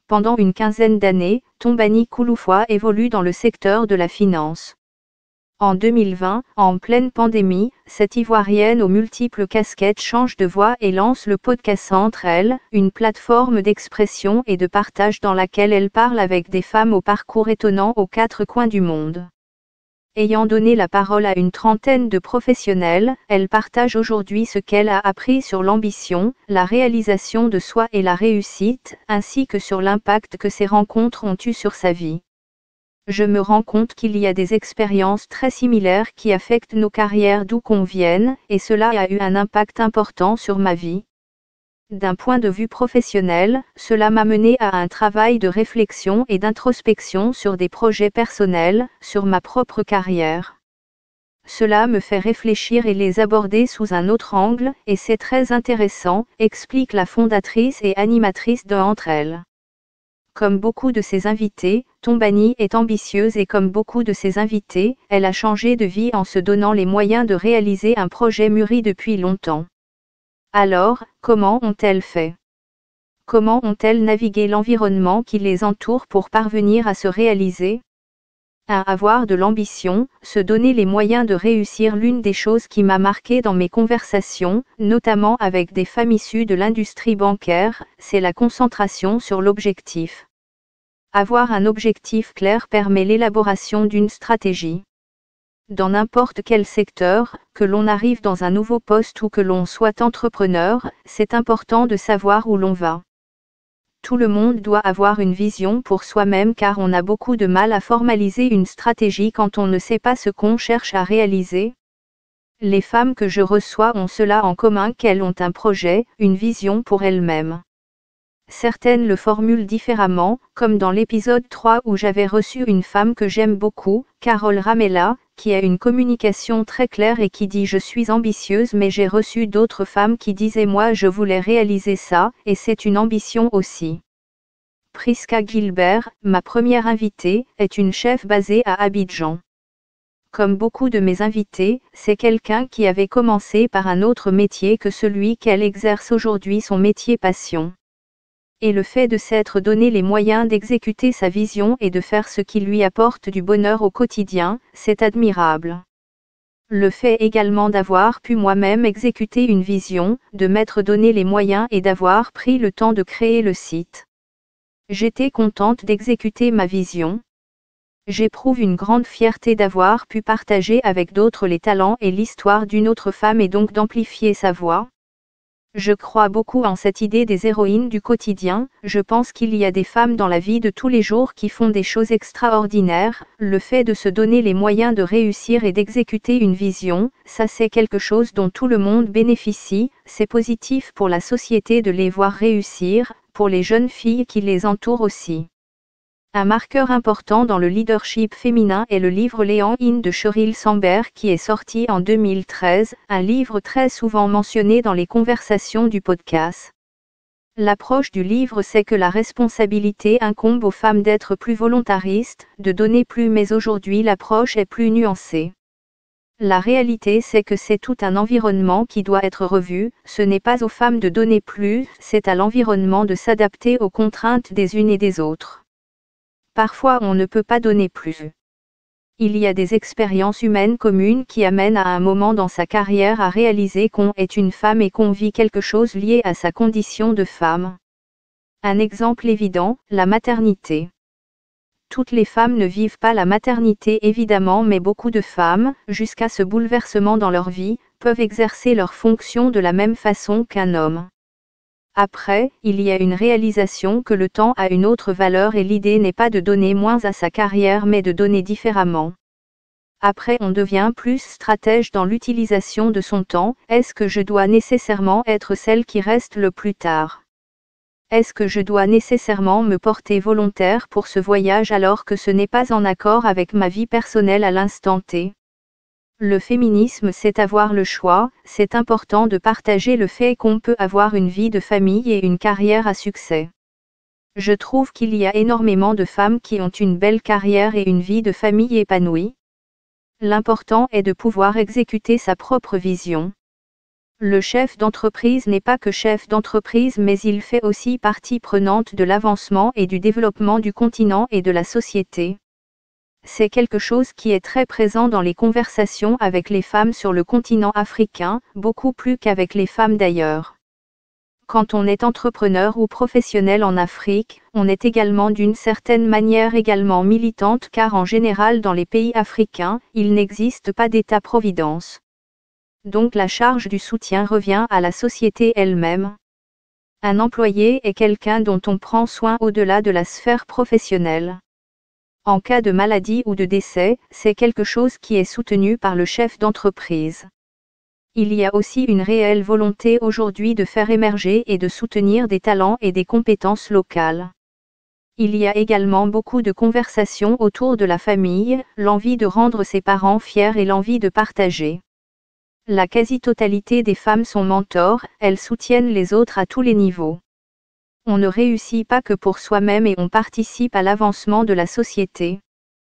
pendant une quinzaine d'années, Tombani Kouloufoua évolue dans le secteur de la finance. En 2020, en pleine pandémie, cette Ivoirienne aux multiples casquettes change de voix et lance le podcast Entre elles, une plateforme d'expression et de partage dans laquelle elle parle avec des femmes au parcours étonnant aux quatre coins du monde. Ayant donné la parole à une trentaine de professionnels, elle partage aujourd'hui ce qu'elle a appris sur l'ambition, la réalisation de soi et la réussite, ainsi que sur l'impact que ces rencontres ont eu sur sa vie. Je me rends compte qu'il y a des expériences très similaires qui affectent nos carrières d'où qu'on vienne, et cela a eu un impact important sur ma vie. D'un point de vue professionnel, cela m'a mené à un travail de réflexion et d'introspection sur des projets personnels, sur ma propre carrière. Cela me fait réfléchir et les aborder sous un autre angle, et c'est très intéressant, explique la fondatrice et animatrice de Entre elles. Comme beaucoup de ses invités, Tombani est ambitieuse et comme beaucoup de ses invités, elle a changé de vie en se donnant les moyens de réaliser un projet mûri depuis longtemps. Alors, comment ont-elles fait? Comment ont-elles navigué l'environnement qui les entoure pour parvenir à se réaliser? Avoir de l'ambition, se donner les moyens de réussir. L'une des choses qui m'a marqué dans mes conversations, notamment avec des femmes issues de l'industrie bancaire, c'est la concentration sur l'objectif. Avoir un objectif clair permet l'élaboration d'une stratégie. Dans n'importe quel secteur, que l'on arrive dans un nouveau poste ou que l'on soit entrepreneur, c'est important de savoir où l'on va. Tout le monde doit avoir une vision pour soi-même car on a beaucoup de mal à formaliser une stratégie quand on ne sait pas ce qu'on cherche à réaliser. Les femmes que je reçois ont cela en commun qu'elles ont un projet, une vision pour elles-mêmes. Certaines le formulent différemment, comme dans l'épisode 3 où j'avais reçu une femme que j'aime beaucoup, Carole Ramella, qui a une communication très claire et qui dit « Je suis ambitieuse » mais j'ai reçu d'autres femmes qui disaient « Moi je voulais réaliser ça, et c'est une ambition aussi ». Priska Gilbert, ma première invitée, est une chef basée à Abidjan. Comme beaucoup de mes invités, c'est quelqu'un qui avait commencé par un autre métier que celui qu'elle exerce aujourd'hui, son métier passion. Et le fait de s'être donné les moyens d'exécuter sa vision et de faire ce qui lui apporte du bonheur au quotidien, c'est admirable. Le fait également d'avoir pu moi-même exécuter une vision, de m'être donné les moyens et d'avoir pris le temps de créer le site. J'étais contente d'exécuter ma vision. J'éprouve une grande fierté d'avoir pu partager avec d'autres les talents et l'histoire d'une autre femme et donc d'amplifier sa voix. Je crois beaucoup en cette idée des héroïnes du quotidien, je pense qu'il y a des femmes dans la vie de tous les jours qui font des choses extraordinaires, le fait de se donner les moyens de réussir et d'exécuter une vision, ça c'est quelque chose dont tout le monde bénéficie, c'est positif pour la société de les voir réussir, pour les jeunes filles qui les entourent aussi. Un marqueur important dans le leadership féminin est le livre Lean In de Sheryl Sandberg qui est sorti en 2013, un livre très souvent mentionné dans les conversations du podcast. L'approche du livre c'est que la responsabilité incombe aux femmes d'être plus volontaristes, de donner plus mais aujourd'hui l'approche est plus nuancée. La réalité c'est que c'est tout un environnement qui doit être revu, ce n'est pas aux femmes de donner plus, c'est à l'environnement de s'adapter aux contraintes des unes et des autres. Parfois on ne peut pas donner plus. Il y a des expériences humaines communes qui amènent à un moment dans sa carrière à réaliser qu'on est une femme et qu'on vit quelque chose lié à sa condition de femme. Un exemple évident, la maternité. Toutes les femmes ne vivent pas la maternité évidemment mais beaucoup de femmes, jusqu'à ce bouleversement dans leur vie, peuvent exercer leurs fonctions de la même façon qu'un homme. Après, il y a une réalisation que le temps a une autre valeur et l'idée n'est pas de donner moins à sa carrière mais de donner différemment. Après on devient plus stratège dans l'utilisation de son temps, est-ce que je dois nécessairement être celle qui reste le plus tard? Est-ce que je dois nécessairement me porter volontaire pour ce voyage alors que ce n'est pas en accord avec ma vie personnelle à l'instant T? Le féminisme c'est avoir le choix, c'est important de partager le fait qu'on peut avoir une vie de famille et une carrière à succès. Je trouve qu'il y a énormément de femmes qui ont une belle carrière et une vie de famille épanouie. L'important est de pouvoir exécuter sa propre vision. Le chef d'entreprise n'est pas que chef d'entreprise, mais il fait aussi partie prenante de l'avancement et du développement du continent et de la société. C'est quelque chose qui est très présent dans les conversations avec les femmes sur le continent africain, beaucoup plus qu'avec les femmes d'ailleurs. Quand on est entrepreneur ou professionnel en Afrique, on est également d'une certaine manière également militante, car en général dans les pays africains, il n'existe pas d'État-providence. Donc la charge du soutien revient à la société elle-même. Un employé est quelqu'un dont on prend soin au-delà de la sphère professionnelle. En cas de maladie ou de décès, c'est quelque chose qui est soutenu par le chef d'entreprise. Il y a aussi une réelle volonté aujourd'hui de faire émerger et de soutenir des talents et des compétences locales. Il y a également beaucoup de conversations autour de la famille, l'envie de rendre ses parents fiers et l'envie de partager. La quasi-totalité des femmes sont mentors, elles soutiennent les autres à tous les niveaux. On ne réussit pas que pour soi-même et on participe à l'avancement de la société.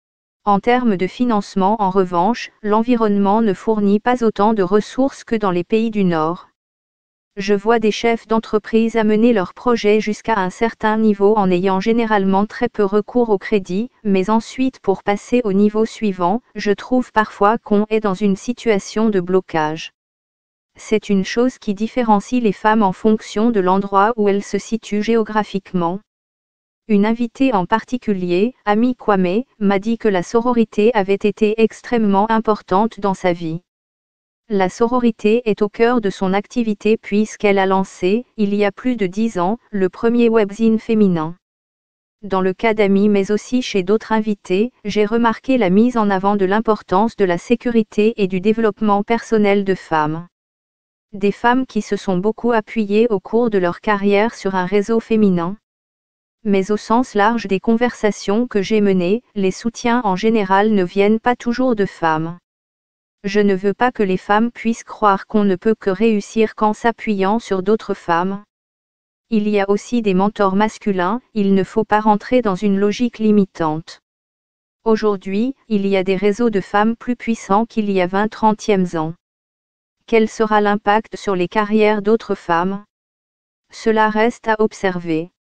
En termes de financement, en revanche, l'environnement ne fournit pas autant de ressources que dans les pays du Nord. Je vois des chefs d'entreprise amener leurs projets jusqu'à un certain niveau en ayant généralement très peu recours au crédit, mais ensuite pour passer au niveau suivant, je trouve parfois qu'on est dans une situation de blocage. C'est une chose qui différencie les femmes en fonction de l'endroit où elles se situent géographiquement. Une invitée en particulier, Ami Kwame, m'a dit que la sororité avait été extrêmement importante dans sa vie. La sororité est au cœur de son activité puisqu'elle a lancé, il y a plus de 10 ans, le premier webzine féminin. Dans le cas d'Ami mais aussi chez d'autres invités, j'ai remarqué la mise en avant de l'importance de la sécurité et du développement personnel de femmes. Des femmes qui se sont beaucoup appuyées au cours de leur carrière sur un réseau féminin. Mais au sens large des conversations que j'ai menées, les soutiens en général ne viennent pas toujours de femmes. Je ne veux pas que les femmes puissent croire qu'on ne peut que réussir qu'en s'appuyant sur d'autres femmes. Il y a aussi des mentors masculins, il ne faut pas rentrer dans une logique limitante. Aujourd'hui, il y a des réseaux de femmes plus puissants qu'il y a 20-30 ans. Quel sera l'impact sur les carrières d'autres femmes ? Cela reste à observer.